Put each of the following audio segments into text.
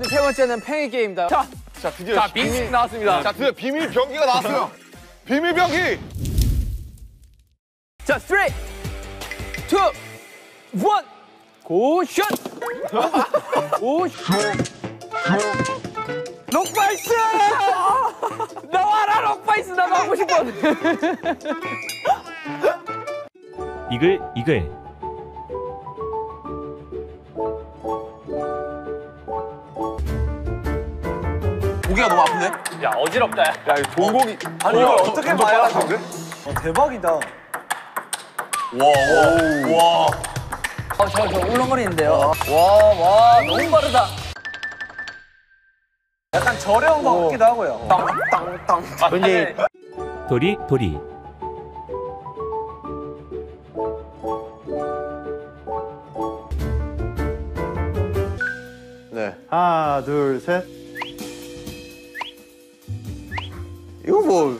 세 번째는 팽이 게임이다. 자, 드디어 빙식 나왔습니다. 자, 드디어 비밀 병기가 나왔어요. 비밀 병기. 자, 3, 2, 1, 고슛! 고슛! 록바이스! 나와라, 록바이스! 나도 하고 싶어! 이글. 고기가 너무 아픈데? 야, 어지럽다. 야, 이 종고기. 아니 이걸 어떻게 봐야 돼? 대박이다. 와. 저 울렁거리는데요. 와, 너무 빠르다. 약간 저렴한 거 같기도 하고요. 땅땅땅. 도리. 네. 하나, 둘, 셋. 이거 뭐?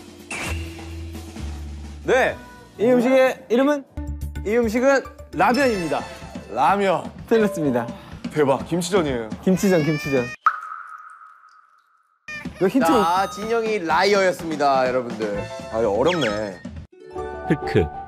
네, 이 음식의 이름은? 이 음식은 라면입니다. 라면. 틀렸습니다. 대박. 김치전이에요. 김치전. 이거 힌트. 자, 진영이 라이어였습니다, 여러분들. 아, 이거 어렵네. 흑크.